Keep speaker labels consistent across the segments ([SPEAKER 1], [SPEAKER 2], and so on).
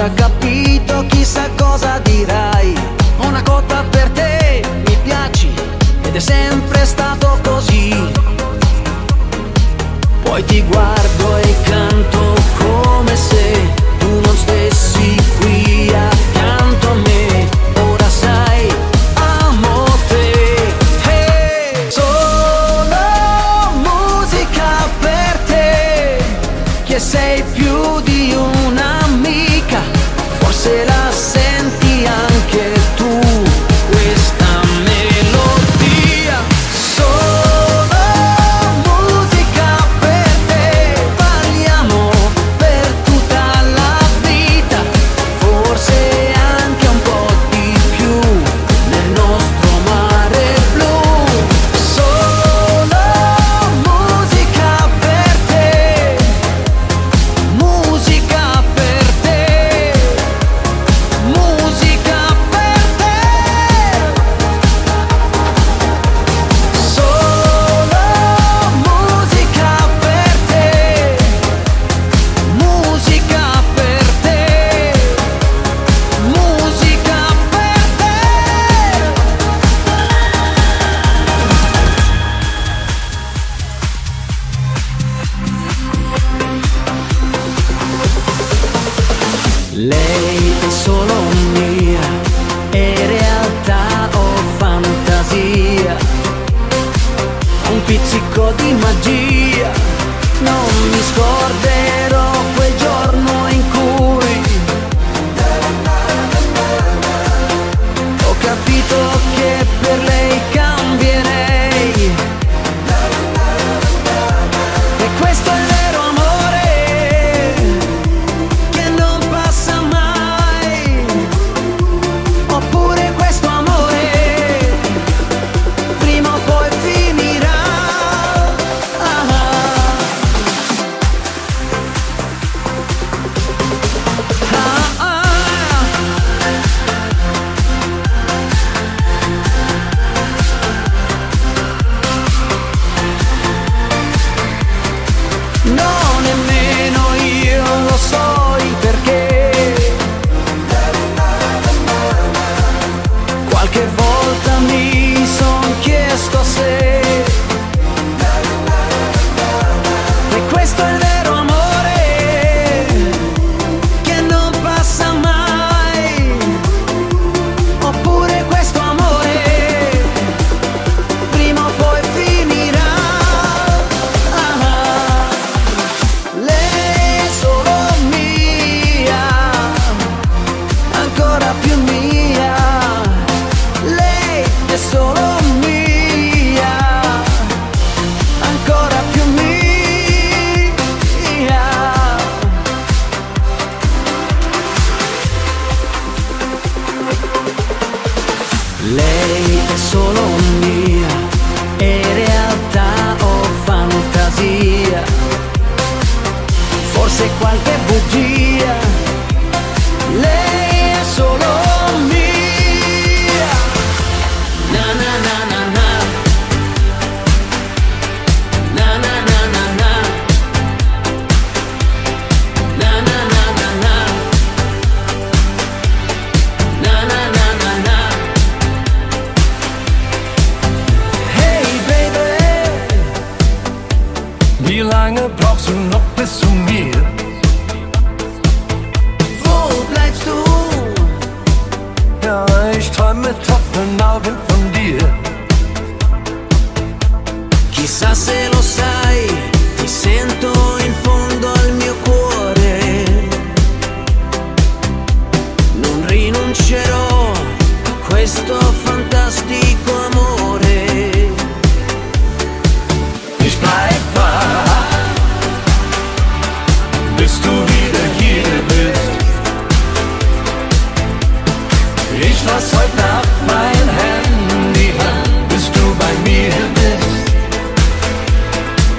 [SPEAKER 1] già capito, chissà cosa dirai. Ho una cotta per te, mi piaci ed è sempre stato così. Poi ti guardo e canto come se tu non stessi qui accanto a me. Ora sai, amo te. Hey, solo musica per te, che sei più di un'amica. Forse la senti anche tu, questa melodia. Solo musica per te, parliamo per tutta la vita. Forse anche un po' di più nel nostro mare blu. Solo musica per te, musica per te, musica per te. Solo musica per te, musica per te, musica per te. Lei è solo mia, è realtà o fantasia, un pizzico di magia. Non mi scorderò quel giorno in cui ho capito che per lei cambierei. E questo è il vero amore che non passa mai. Oppure questo amore prima o poi finirà. No, nemmeno io lo so il perché. Qualche volta mi son chiesto se. E questo è il vero amore che non passa mai. Oppure questo amore prima o poi finirà. Lei è solo mia, ancora più mia. Lei è solo mia, ancora più mia. Lei è solo mia, è realtà o fantasia, forse qualche bugia. Lei è solo mia. Na na na na na. Na na na na na. Na na na na na. Na na na na na. Hey baby,
[SPEAKER 2] Wie lange brauchst du noch bis zu mir?
[SPEAKER 1] wo bleibst du?
[SPEAKER 2] Ja, ich träum mit offenen Augen von dir.
[SPEAKER 1] Chissà se lo sai, ti sento in fondo al mio cuore. Non rinuncerò a questo fantastico amore.
[SPEAKER 2] Ich bleib wach, bis du wieder hier bist. Ich lass heute Nacht mein Handy an, bis du bei mir bist.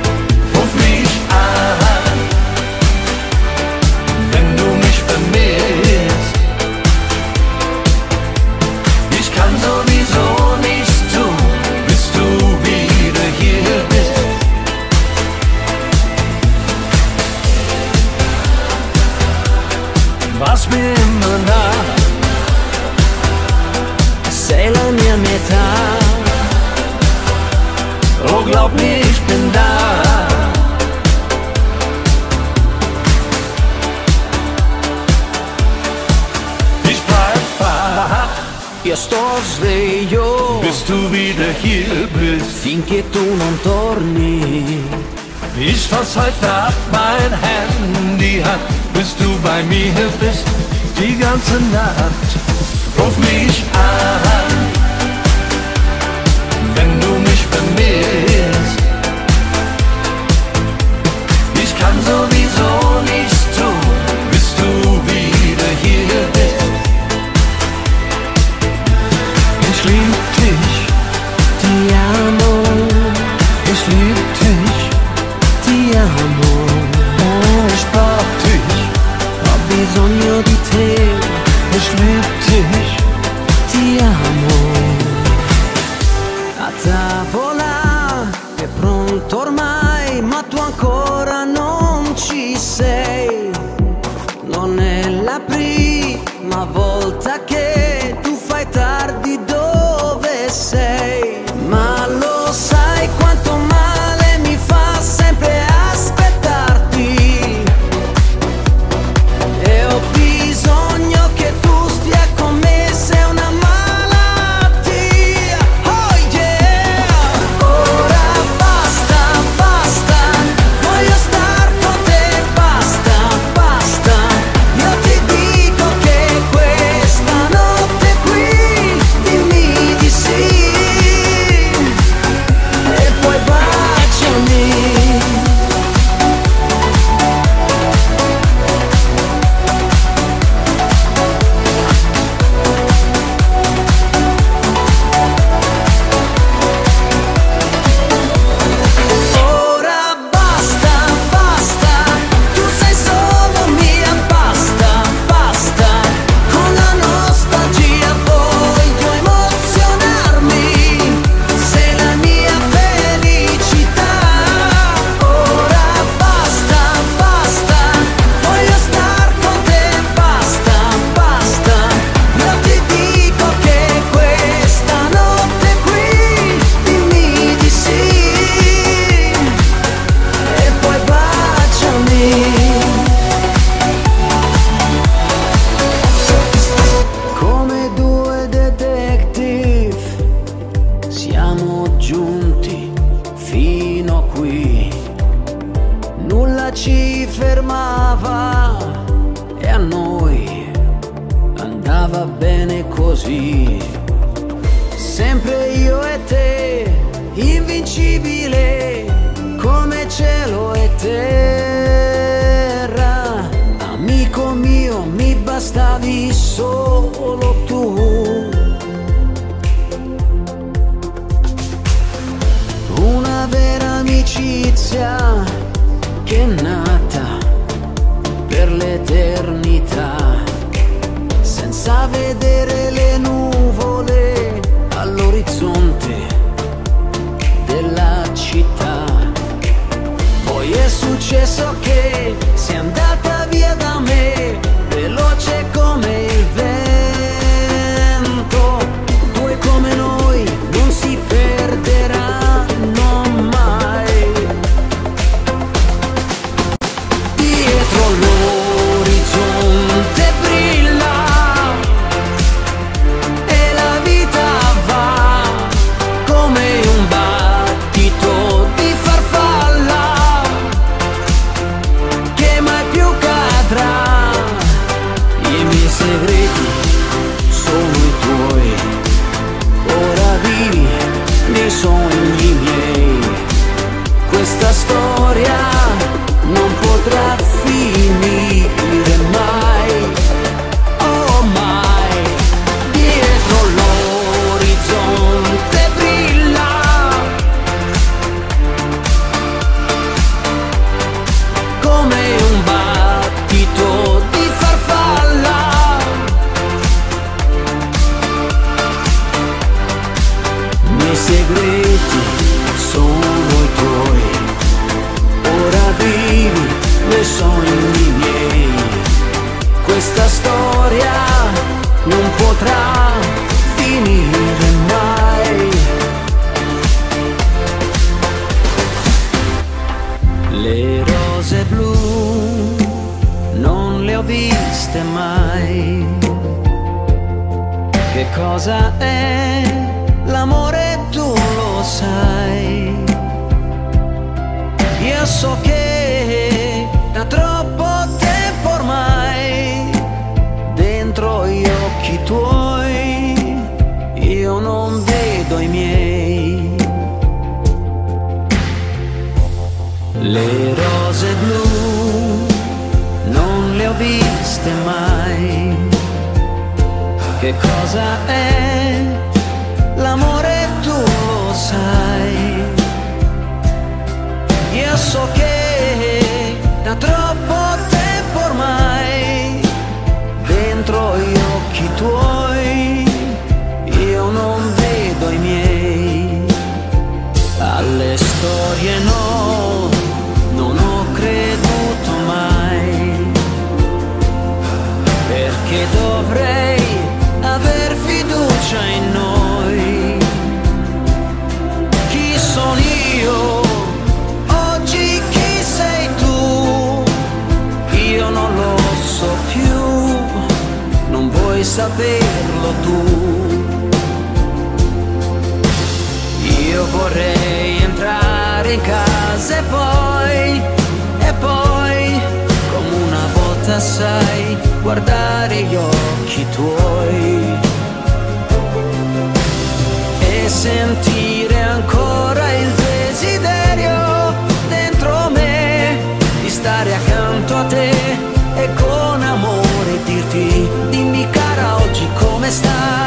[SPEAKER 2] mir immer nah.
[SPEAKER 1] Sei la mia metà.
[SPEAKER 2] Oh, glaub mir, ich bin da. Ich bleib wach.
[SPEAKER 1] Io sto sveglio
[SPEAKER 2] bis du wieder hier bist.
[SPEAKER 1] finché tu non torni.
[SPEAKER 2] Ich fass heute ab mein Handy an, bis du bei mir bist. Die ganze Nacht ruf mich an, wenn du mich vermisst. Ich kann sowieso nichts tun, bis du wieder hier bist. Ich lieb dich,
[SPEAKER 1] Ti amo,
[SPEAKER 2] ich lieb dich,
[SPEAKER 1] ti amo.
[SPEAKER 2] ich brauch dich,
[SPEAKER 1] Ho bisogno di te,
[SPEAKER 2] ich lieb dich.
[SPEAKER 1] ti amo. A tavola è pronto ormai, ma tu ancora non ci sei. Non è la prima volta che tu fai tardi, dove sei? Ma lo sai quanto male mi fa sempre aspettarti. E ho bisogno che tu stia con me, sei una malattia. Oh yeah! Ora basta, basta, voglio star con te, basta, basta. Io ti dico che questa notte qui dimmi di sì. E poi baciami. Ora basta, basta, tu sei solo mia, basta, basta. Con la nostalgia voglio emozionarmi, sei la mia felicità. Ora basta, basta, voglio star con te, basta, basta. Io ti dico che questa notte qui dimmi di sì. E poi baciami. Come due detective siamo giunti fino a qui. Nulla ci fermava e a noi andava bene così. Sempre io e te, invincibile come cielo e terra. Amico mio, mi bastavi solo tu. Una vera amicizia che è nata per l'eternità, senza vedere le nuvole all'orizzonte della città. Poi è successo che sei andata via da me, veloce come il vento. Due come noi non si perderanno mai. Dietro l'orizzonte brilla e la vita va come un battito di farfalla che mai più cade. potrà finire mai. Le rose blu non le ho viste mai. Che cosa è l'amore, tu lo sai. Io so che da troppo tempo ormai dentro gli occhi tuoi io non vedo i miei. Le rose blu non le ho viste mai. Che cosa è l'amore, tu lo sai. Io so che da troppo tempo ormai dentro gli occhi tuoi io non vedo i miei. Alle storie no, non ho creduto mai, perché dovrei aver fiducia in noi. Chi sono io? Oggi chi sei tu? Io non lo so più, non vuoi saperlo tu. Io vorrei entrare in casa e poi, come una volta sai, guardare gli occhi tuoi e sentire ancora il desiderio dentro me di stare accanto a te e con amore dirti: dimmi cara oggi come stai.